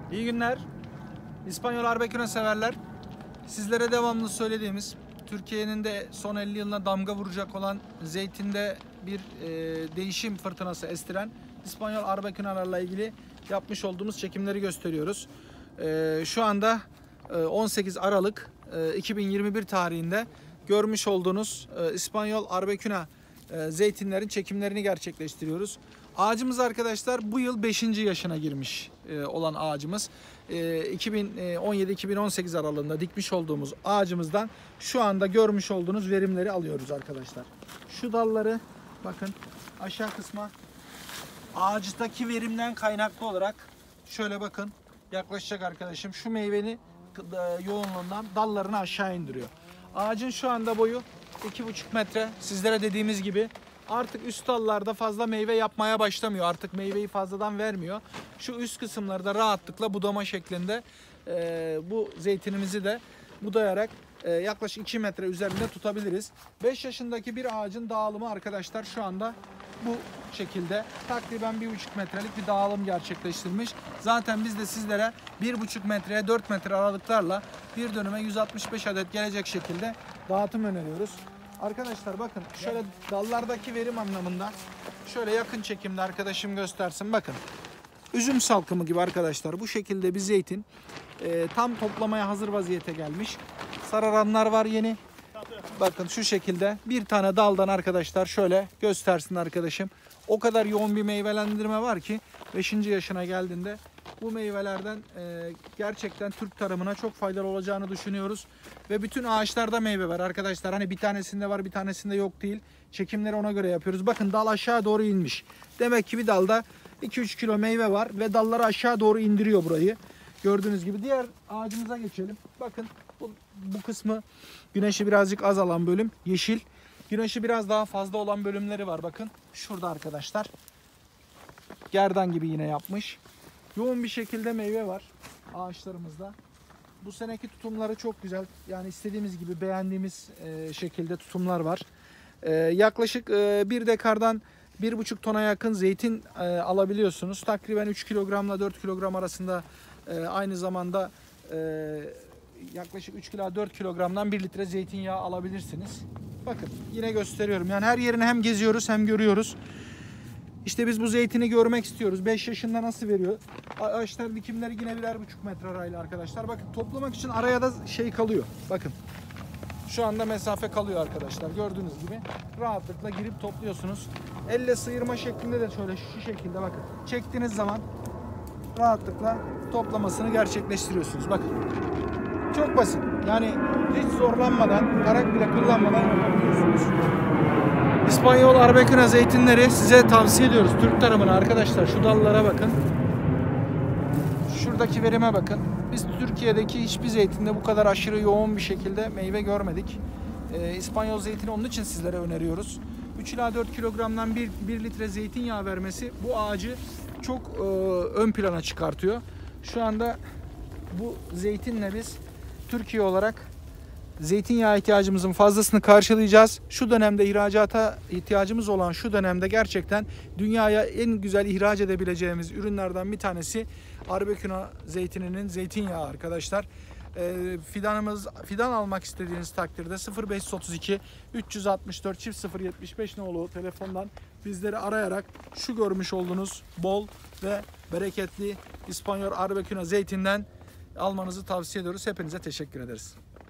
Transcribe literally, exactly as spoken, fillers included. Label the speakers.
Speaker 1: İyi günler. İspanyol Arbequina severler. Sizlere devamlı söylediğimiz, Türkiye'nin de son elli yılına damga vuracak olan zeytinde bir e, değişim fırtınası estiren İspanyol Arbequinalarla ilgili yapmış olduğumuz çekimleri gösteriyoruz. E, şu anda e, on sekiz Aralık e, iki bin yirmi bir tarihinde görmüş olduğunuz e, İspanyol Arbequina e, zeytinlerin çekimlerini gerçekleştiriyoruz. Ağacımız arkadaşlar bu yıl beşinci yaşına girmiş e, olan ağacımız. E, iki bin on yedi iki bin on sekiz aralığında dikmiş olduğumuz ağacımızdan şu anda görmüş olduğunuz verimleri alıyoruz arkadaşlar. Şu dalları bakın aşağı kısma ağaçtaki verimden kaynaklı olarak şöyle bakın yaklaşacak arkadaşım, şu meyvenin yoğunluğundan dallarını aşağı indiriyor. Ağacın şu anda boyu iki buçuk metre. Sizlere dediğimiz gibi artık üst dallarda fazla meyve yapmaya başlamıyor. Artık meyveyi fazladan vermiyor. Şu üst kısımları da rahatlıkla budama şeklinde e, bu zeytinimizi de budayarak e, yaklaşık iki metre üzerinde tutabiliriz. beş yaşındaki bir ağacın dağılımı arkadaşlar şu anda bu şekilde takriben bir buçuk metrelik bir dağılım gerçekleştirmiş. Zaten biz de sizlere bir buçuk metreye dört metre aralıklarla bir dönüme yüz altmış beş adet gelecek şekilde dağıtım öneriyoruz. Arkadaşlar bakın şöyle dallardaki verim anlamında şöyle yakın çekimde arkadaşım göstersin. Bakın üzüm salkımı gibi arkadaşlar bu şekilde bir zeytin e, tam toplamaya hazır vaziyete gelmiş. Sararanlar var yeni. Bakın şu şekilde bir tane daldan arkadaşlar şöyle göstersin arkadaşım. O kadar yoğun bir meyvelendirme var ki beşinci yaşına geldiğinde bu meyvelerden e, gerçekten Türk tarımına çok faydalı olacağını düşünüyoruz. Ve bütün ağaçlarda meyve var arkadaşlar. Hani bir tanesinde var bir tanesinde yok değil. Çekimleri ona göre yapıyoruz. Bakın dal aşağı doğru inmiş. Demek ki bir dalda iki üç kilo meyve var ve dalları aşağı doğru indiriyor burayı. Gördüğünüz gibi diğer ağacımıza geçelim. Bakın bu, bu kısmı güneşi birazcık az alan bölüm yeşil. Güneşi biraz daha fazla olan bölümleri var bakın. Şurada arkadaşlar. Gerdan gibi yine yapmış. Yoğun bir şekilde meyve var ağaçlarımızda. Bu seneki tutumları çok güzel. Yani istediğimiz gibi beğendiğimiz e, şekilde tutumlar var. E, yaklaşık e, bir dekardan bir buçuk tona yakın zeytin e, alabiliyorsunuz. Takriben üç kilogramla dört kilogram arasında e, aynı zamanda e, yaklaşık üç ila dört kilogramdan bir litre zeytinyağı alabilirsiniz. Bakın yine gösteriyorum. Yani her yerini hem geziyoruz hem görüyoruz. İşte biz bu zeytini görmek istiyoruz. beş yaşında nasıl veriyor? Ağaçlar dikimleri yine birer buçuk metre arayla arkadaşlar. Bakın toplamak için araya da şey kalıyor. Bakın. Şu anda mesafe kalıyor arkadaşlar. Gördüğünüz gibi rahatlıkla girip topluyorsunuz. Elle sıyırma şeklinde de şöyle şu şekilde bakın. Çektiğiniz zaman rahatlıkla toplamasını gerçekleştiriyorsunuz. Bakın. Çok basit. Yani hiç zorlanmadan, tarak bile kullanmadan yapabiliyorsunuz. İspanyol Arbequina zeytinleri size tavsiye ediyoruz. Türk tarımına arkadaşlar. Şu dallara bakın. Şuradaki verime bakın. Biz Türkiye'deki hiçbir zeytinde bu kadar aşırı yoğun bir şekilde meyve görmedik. Ee, İspanyol zeytini onun için sizlere öneriyoruz. üç ila dört kilogramdan bir litre zeytinyağı vermesi bu ağacı çok e, ön plana çıkartıyor. Şu anda bu zeytinle biz Türkiye olarak zeytinyağı ihtiyacımızın fazlasını karşılayacağız. Şu dönemde ihracata ihtiyacımız olan şu dönemde gerçekten dünyaya en güzel ihraç edebileceğimiz ürünlerden bir tanesi Arbequina zeytininin zeytinyağı arkadaşlar. Ee, fidanımız fidan almak istediğiniz takdirde sıfır beş otuz iki üç altı dört sıfır yetmiş beş nolu telefondan bizleri arayarak şu görmüş olduğunuz bol ve bereketli İspanyol Arbequina zeytinden almanızı tavsiye ediyoruz. Hepinize teşekkür ederiz.